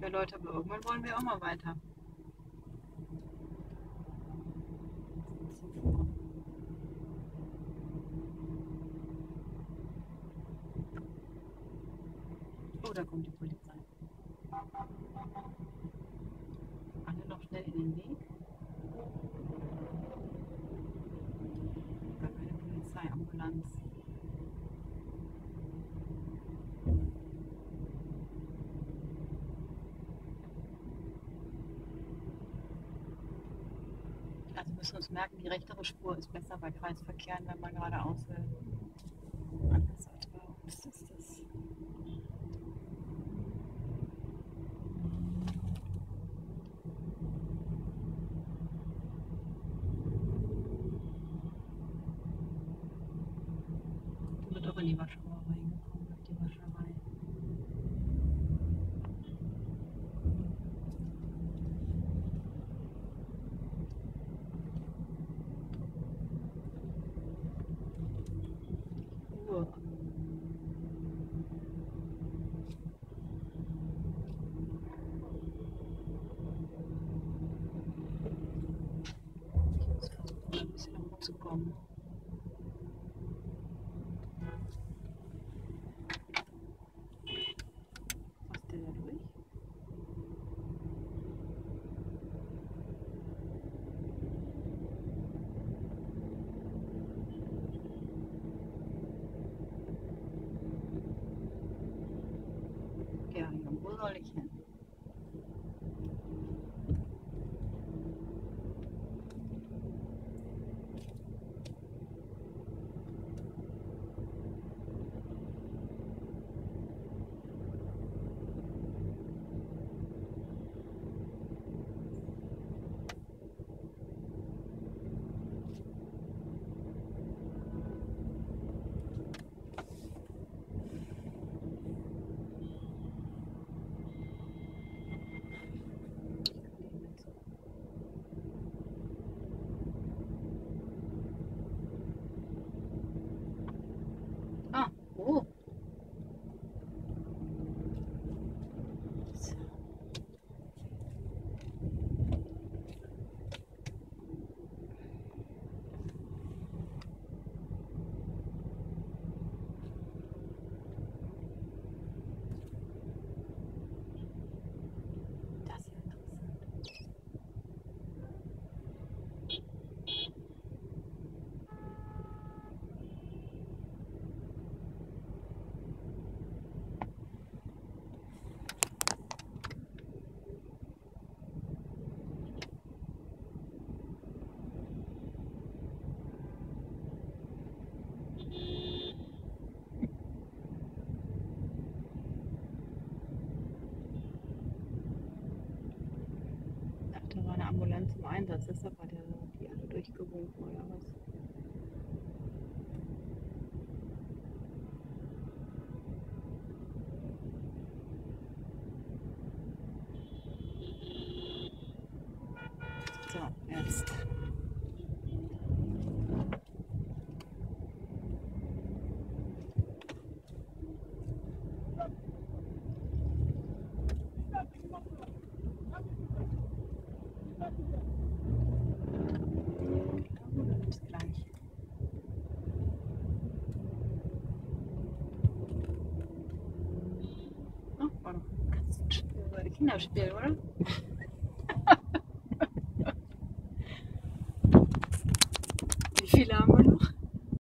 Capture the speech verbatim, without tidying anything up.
wir Leute, aber irgendwann wollen wir auch mal weiter. Oh, da kommt die Polizei. Alle noch schnell in den Weg. Gar keine Polizeiambulanz. Also müssen wir uns merken, die rechtere Spur ist besser bei Kreisverkehren, wenn man geradeaus will. Anders als bei uns ist das. Die wird auch in die Waschauer reingekommen, durch die Wascherei. Uhr. Ich muss versuchen, ein bisschen rumzukommen. Passt der da durch? Ja, wo soll ich hin? Ah, oh. So. Das ist ja interessant. Ach, da war eine Ambulanz im Einsatz, deshalb hat er die alle durchgewunken oder was? So, jetzt. Bis gleich. Oh, war doch ein Katzenspiel oder Kinderspiel, oder?